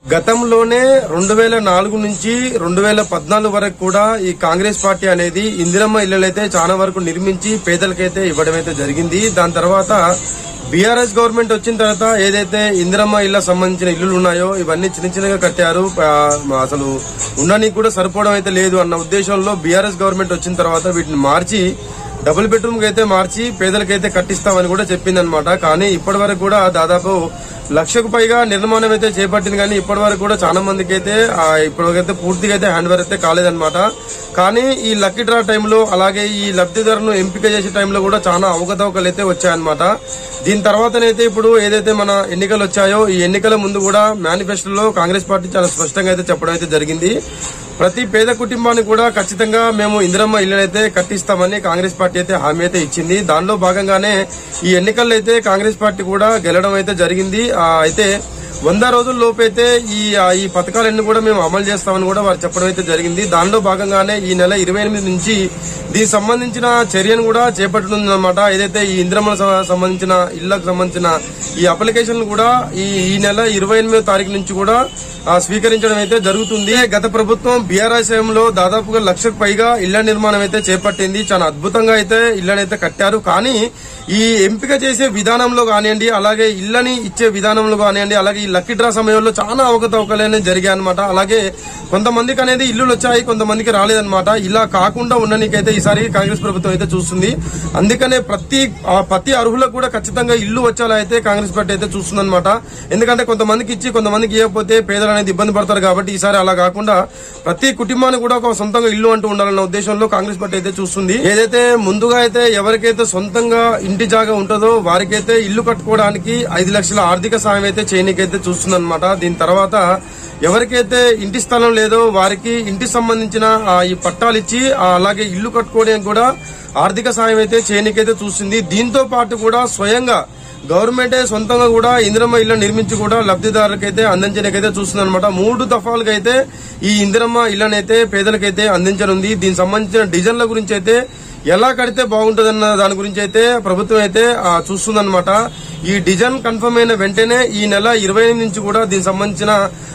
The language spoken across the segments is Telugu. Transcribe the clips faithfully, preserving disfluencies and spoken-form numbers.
గతంలోనే రెండు వేల నాలుగు నుంచి రెండు వేల పద్నాలుగు వరకు కూడా ఈ కాంగ్రెస్ పార్టీ అనేది ఇందిరమ్మ ఇళ్లైతే చాలా వరకు నిర్మించి పేదలకైతే ఇవ్వడం అయితే జరిగింది. దాని తర్వాత బీఆర్ఎస్ గవర్నమెంట్ వచ్చిన తర్వాత ఏదైతే ఇందిరమ్మ ఇళ్ల సంబంధించిన ఇల్లులు ఉన్నాయో ఇవన్నీ చిన్న చిన్నగా కట్టారు. అసలు ఉండడానికి కూడా సరిపోవడం అయితే లేదు అన్న ఉద్దేశంలో బీఆర్ఎస్ గవర్నమెంట్ వచ్చిన తర్వాత వీటిని మార్చి డబుల్ బెడ్రూమ్ అయితే మార్చి పేదలకైతే కట్టిస్తామని కూడా చెప్పిందనమాట. కానీ ఇప్పటి వరకు కూడా దాదాపు లక్షకు పైగా నిర్మాణం అయితే చేపట్టింది. కానీ ఇప్పటి వరకు కూడా చాలా మందికి అయితే ఇప్పటివరకైతే పూర్తిగా అయితే హ్యాండ్ ఓవర్ అయితే కాలేదన్నమాట. కానీ ఈ లక్కీ డ్రా టైంలో అలాగే ఈ లబ్ధిదారులను ఎంపిక చేసే టైంలో కూడా చాలా అవకతవకలు అయితే వచ్చాయన్నమాట. దీని తర్వాతనైతే ఇప్పుడు ఏదైతే మన ఎన్నికలు వచ్చాయో ఈ ఎన్నికల ముందు కూడా మేనిఫెస్టోలో కాంగ్రెస్ పార్టీ చాలా స్పష్టంగా అయితే చెప్పడం అయితే జరిగింది. ప్రతి పేద కుటుంబానికి కూడా ఖచ్చితంగా మేము ఇందిరమ్మ ఇళ్లనైతే కట్టిస్తామని కాంగ్రెస్ పార్టీ అయితే హామీ అయితే ఇచ్చింది. దానిలో భాగంగానే ఈ ఎన్నికల్లో అయితే కాంగ్రెస్ పార్టీ కూడా గెలవడం అయితే జరిగింది. అయితే వంద రోజుల లోపైతే ఈ ఈ పథకాలన్నీ కూడా మేము అమలు చేస్తామని కూడా వారు చెప్పడం అయితే జరిగింది. దానిలో భాగంగానే ఈ నెల ఇరవై ఎనిమిది నుంచి దీనికి సంబంధించిన చర్యను కూడా చేపట్టనుందన్నమాట. ఏదైతే ఈ ఇందిరమ్మ సంబంధించిన ఇళ్లకు సంబంధించిన ఈ అప్లికేషన్ కూడా ఈ ఈ నెల ఇరవై ఎనిమిదో తారీఖు నుంచి కూడా స్వీకరించడం అయితే జరుగుతుంది. గత ప్రభుత్వం బీఆర్ఎస్ లో దాదాపుగా లక్షకు పైగా ఇళ్ల నిర్మాణం అయితే చేపట్టింది. చాలా అద్భుతంగా అయితే ఇళ్లనైతే కట్టారు. కానీ ఈ ఎంపిక చేసే విధానంలో కానివ్వండి, అలాగే ఇళ్లని ఇచ్చే విధానంలో కానివ్వండి, అలాగే ఈ లక్కీ డ్రా సమయంలో చాలా అవకతవకలు అనేది జరిగాయి అనమాట. అలాగే కొంతమందికి అనేది ఇల్లులు వచ్చాయి, కొంతమందికి రాలేదన్నమాట. ఇలా కాకుండా ఉండడానికైతే ఈసారి కాంగ్రెస్ ప్రభుత్వం అయితే చూస్తుంది. అందుకనే ప్రతి ప్రతి అర్హులకు కూడా ఖచ్చితంగా ఇల్లు వచ్చేలా అయితే కాంగ్రెస్ పార్టీ అయితే చూస్తుందన్నమాట. ఎందుకంటే కొంతమందికి ఇచ్చి కొంతమందికి ఇవ్వకపోతే పేదలు అనేది ఇబ్బంది పడతారు. కాబట్టి ఈసారి అలా కాకుండా ప్రతి కుటుంబానికి కూడా ఒక సొంతంగా ఇల్లు అంటూ ఉండాలన్న ఉద్దేశంలో కాంగ్రెస్ పార్టీ అయితే చూస్తుంది. ఏదైతే ముందుగా అయితే ఎవరికైతే సొంతంగా ఇంటి జాగా ఉంటుందో వారికైతే ఇల్లు కట్టుకోవడానికి ఐదు లక్షల ఆర్థిక సాయం అయితే చేయనీకైతే చూస్తుందన్నమాట. దీని తర్వాత ఎవరికైతే ఇంటి స్థలం లేదో వారికి ఇంటికి సంబంధించిన ఈ పట్టాలు ఇచ్చి అలాగే ఇల్లు కట్టుకోవడానికి కూడా ఆర్థిక సాయం అయితే చేయనీకైతే చూస్తుంది. దీంతో పాటు కూడా స్వయంగా గవర్నమెంట్ సొంతంగా కూడా ఇందిరమ్మ ఇళ్ల నిర్మించి కూడా లబ్ధిదారులకైతే అందించడానికైతే చూస్తుంది అనమాట. మూడు దఫాలుగా అయితే ఈ ఇందిరమ్మ ఇళ్లనైతే పేదలకైతే అందించనుంది. దీనికి సంబంధించిన డిజైన్ల గురించి అయితే ఎలా కడితే బాగుంటుందన్న దాని గురించి అయితే ప్రభుత్వం అయితే చూస్తుందన్నమాట. ఈ డిజైన్ కన్ఫర్మ్ అయిన వెంటనే ఈ నెల ఇరవై ఎనిమిది నుంచి కూడా దీనికి సంబంధించిన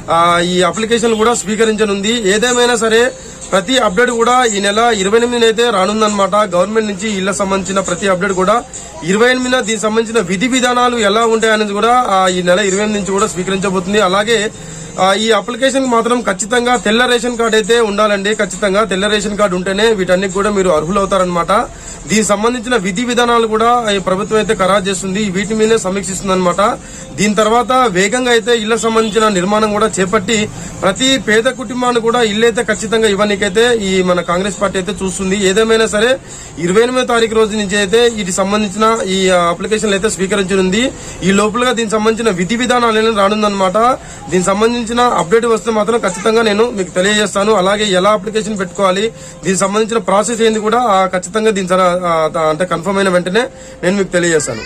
ఈ అప్లికేషన్ కూడా స్వీకరించనుంది. ఏదేమైనా సరే ప్రతి అప్డేట్ కూడా ఈ నెల ఇరవై ఎనిమిది అయితే రానుందన్నమాట. గవర్నమెంట్ నుంచి ఇళ్ల సంబంధించిన ప్రతి అప్డేట్ కూడా ఇరవై ఎనిమిదిన దీనికి సంబంధించిన విధి విధానాలు ఎలా ఉంటాయనేది కూడా ఈ నెల ఇరవై ఎనిమిది నుంచి కూడా స్వీకరించబోతుంది. అలాగే ఈ అప్లికేషన్ మాత్రం ఖచ్చితంగా తెల్ల రేషన్ కార్డు అయితే ఉండాలండి. ఖచ్చితంగా తెల్ల రేషన్ కార్డు ఉంటేనే వీటన్నిటి కూడా మీరు అర్హులవుతారనమాట. దీనికి సంబంధించిన విధి విధానాలు కూడా ఈ ప్రభుత్వం అయితే ఖరారు చేస్తుంది. వీటి మీదే సమీక్షిస్తుంది అనమాట. దీని తర్వాత వేగంగా అయితే ఇళ్లకు సంబంధించిన నిర్మాణం కూడా చేపట్టి ప్రతి పేద కుటుంబాన్ని కూడా ఇల్లు అయితే ఖచ్చితంగా ఇవ్వడానికైతే ఈ మన కాంగ్రెస్ పార్టీ అయితే చూస్తుంది. ఏదేమైనా సరే ఇరవై ఎనిమిదో తారీఖు రోజు నుంచి అయితే వీటికి సంబంధించిన ఈ అప్లికేషన్లు అయితే స్వీకరించనుంది. ఈ లోపలగా దీనికి సంబంధించిన విధి విధానాలు అనేది రానుందనమాట. దీనికి సంబంధించిన అప్డేట్ వస్తే మాత్రం ఖచ్చితంగా నేను మీకు తెలియజేస్తాను. అలాగే ఎలా అప్లికేషన్ పెట్టుకోవాలి, దీనికి సంబంధించిన ప్రాసెస్ ఏంది కూడా ఖచ్చితంగా దీని అంటే కన్ఫర్మ్ అయిన వెంటనే నేను మీకు తెలియజేస్తాను.